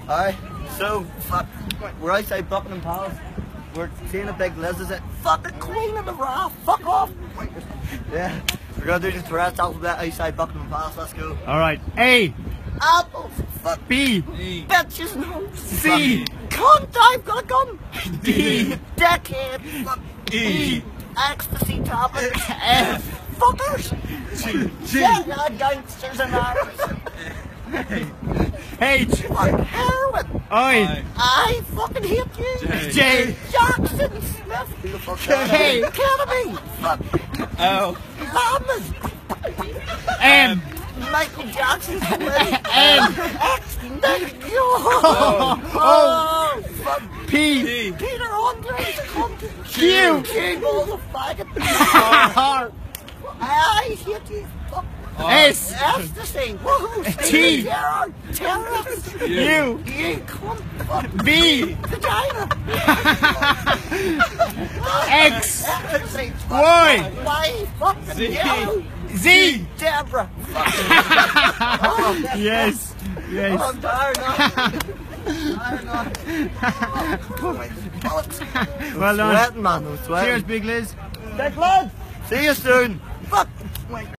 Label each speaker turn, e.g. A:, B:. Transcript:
A: Alright, so, fuck, we're outside Buckingham Palace. We're seeing a big Liz is it. Fucking Queen of the Raft, fuck off! Yeah, we're gonna do the Tourette's alphabet outside Buckingham Palace, let's go.
B: Alright, A.
A: Apples, fuck.
B: B.
A: Bitches, no.
B: C.
A: Cunt, I've got a gun.
B: D.
A: Decade, fuck.
B: E.
A: Ecstasy tablets. F. Fuckers.
B: G.
A: Yeah, gangsters and arabs.
B: H.
A: Fuck, heroin.
B: I.
A: I fucking hate you.
B: J.
A: Jackson Smith. Who the fuck
B: K.
A: Kennedy. Fuck.
B: O.
A: Lamas.
B: M.
A: Michael Jackson's
B: N.
A: X.
B: O.
A: Fuck.
B: P.
A: Peter Andre's cunt.
B: Q.
A: Qball the faggot.
B: R.
A: I hate you. Fuck.
B: S.
A: Ecstasy. Woohoo.
B: T.
A: Terrorist.
B: U.
A: You cunt. Fuck.
B: V.
A: Vagina.
B: X.
A: Ecstasy.
B: Y.
A: Y. Fucking
B: Z.
A: yellow.
B: Z.
A: Deborah.
B: Yes. Yes.
A: I'm tired now.
B: Well done.
A: Sweating, man. I'm sweating.
B: Cheers, Big Liz.
A: Big lad. See you soon. Fuck.